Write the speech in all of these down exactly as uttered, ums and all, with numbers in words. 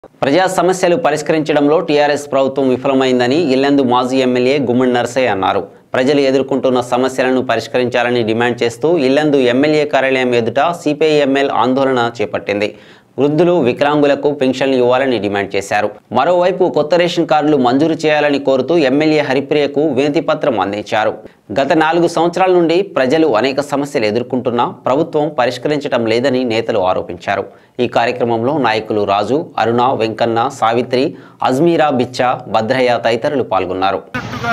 ప్రజా సమస్యలు పరిష్కరించడంలో టీఆర్ఎస్ ప్రభుత్వం విఫలమైందని ఇల్లందు మాజీ ఎమ్మెల్యే గుమ్మడి నర్సయ్య అన్నారు. ప్రజలు ఎదుర్కొంటున్న సమస్యలను పరిష్కరించాలని డిమాండ్ చేస్తూ ఇల్లందు ఎమ్మెల్యే కార్యాలయం ఎదుట సిపిఐఎంఎల్ ఆందోళన చేపట్టింది. వృద్ధులు వికలాంగులకు పెన్షన్లు ఇవ్వాలని డిమాండ్ చేశారు. మరోవైపు కొత్త రేషన్ కార్డులు మంజూరు చేయాలని కోరుతూ ఎమ్మెల్యే హరిప్రియకు వినతి పత్రం అందించారు. గత నాలుగు సంవత్సరాల నుండి ప్రజలు అనేక సమస్యలు ఎదుర్కొంటున్నా ప్రభుత్వం పరిష్కరించడం లేదని నేతలు ఆరోపించారు. ఈ కార్యక్రమంలో నాయకులు రాజు, అరుణ, వెంకన్న, సావిత్రి, అజ్మీరా, బిచ్చా, భద్రయ్య తదితరులు పాల్గొన్నారు.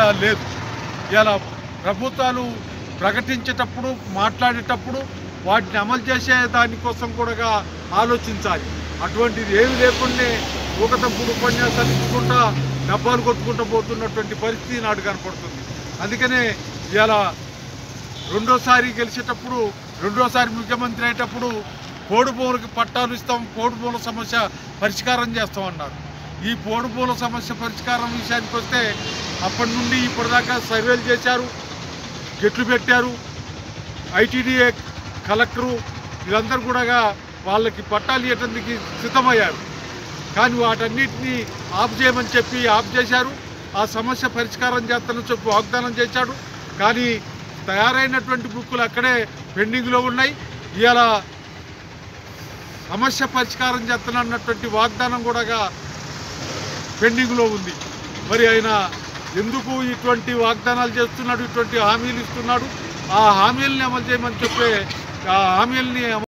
ప్రభుత్వాలు ప్రకటించేటప్పుడు మాట్లాడేటప్పుడు వాటిని అమలు చేసే దానికోసం కూడా ఆలోచించాలి. అటువంటిది ఏమి లేకుండా ఊకతప్పుడు ఉపన్యాసాలు ఇచ్చుకుంటా డబ్బాలు కొట్టుకుంటూ పోతున్నటువంటి పరిస్థితి నాడు కనపడుతుంది. అందుకనే ఇలా రెండోసారి గెలిచేటప్పుడు రెండోసారి ముఖ్యమంత్రి అయ్యేటప్పుడు పోడు భూములకి పట్టాలు ఇస్తాం, పోడు భూముల సమస్య పరిష్కారం చేస్తామన్నారు. ఈ పోడు భూముల సమస్య పరిష్కారం విషయానికి వస్తే అప్పటి నుండి ఇప్పటిదాకా సర్వేలు చేశారు, గెట్లు పెట్టారు. ఐటీడీఏ కలెక్టరు వీళ్ళందరూ కూడా వాళ్ళకి పట్టాలు ఇవ్వడానికి సిద్ధమయ్యారు. కానీ వాటన్నిటినీ ఆఫ్ చేయమని చెప్పి ఆఫ్ చేశారు. ఆ సమస్య పరిష్కారం చేస్తానని చెప్పి వాగ్దానం చేశాడు. కానీ తయారైనటువంటి బుక్కులు అక్కడే పెండింగ్లో ఉన్నాయి. ఇవాళ సమస్య పరిష్కారం చేస్తానన్నటువంటి వాగ్దానం కూడా పెండింగ్లో ఉంది. మరి ఆయన ఎందుకు ఇటువంటి వాగ్దానాలు చేస్తున్నాడు, ఇటువంటి హామీలు ఇస్తున్నాడు? ఆ హామీలని అమలు చేయమని చెప్పే ఆ హామీలని